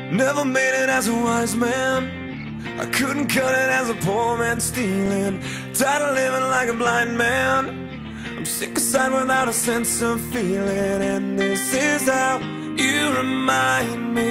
Never made it as a wise man. I couldn't cut it as a poor man stealing. Tired of living like a blind man. I'm sick aside without a sense of feeling. And this is how you remind me.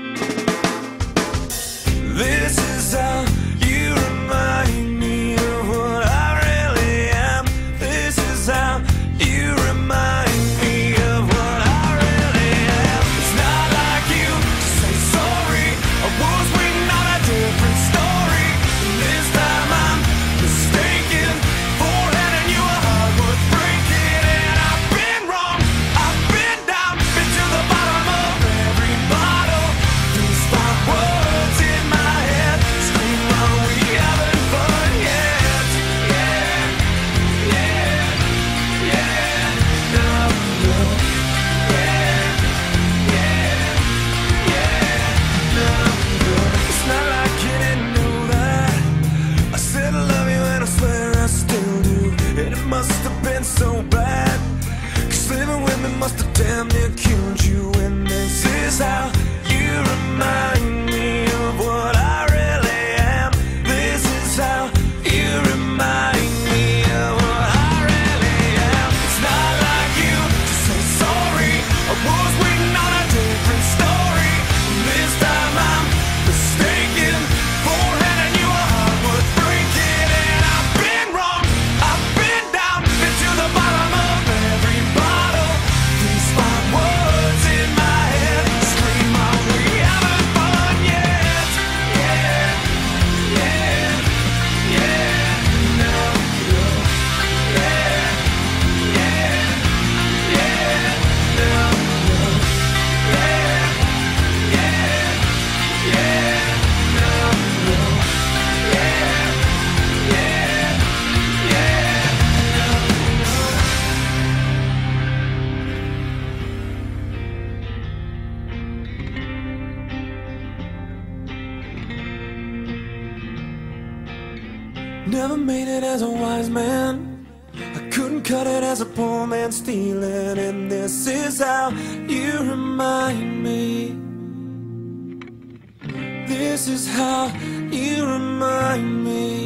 This is how you remind me of what I really am. This is how you remind me of what I really am. It's not like you to say sorry. I was waiting on a different story. And this time I'm mistaken for handing you a heart worth breaking. And I've been wrong, I've been down, been to the bottom of every bottle. These five words in my head scream, are we having fun yet? Yeah, yeah, yeah, no, no. Yeah, yeah, yeah, no, no. It's not like you didn't know that I said I love you and I swear I still do. And it must have been so bad, 'cause living with me must have damn near killed you. And this is how you remind me of what I really am. This is how you remind me of what I really am. It's not like you to say sorry. I was waiting on a different story. This time I'm mistaken for handing you a heart worth breaking. And I've been wrong, I've been down, been to the bottom of every bottle. These five words in my head scream, are we having fun yet? Yeah, yeah, yeah, no, no. Yeah, yeah, yeah, no, no. Yeah, yeah, yeah, no, no. Yeah, yeah, yeah, Never made it as a wise man. I couldn't cut it as a poor man stealing. And this is how you remind me. This is how you remind me.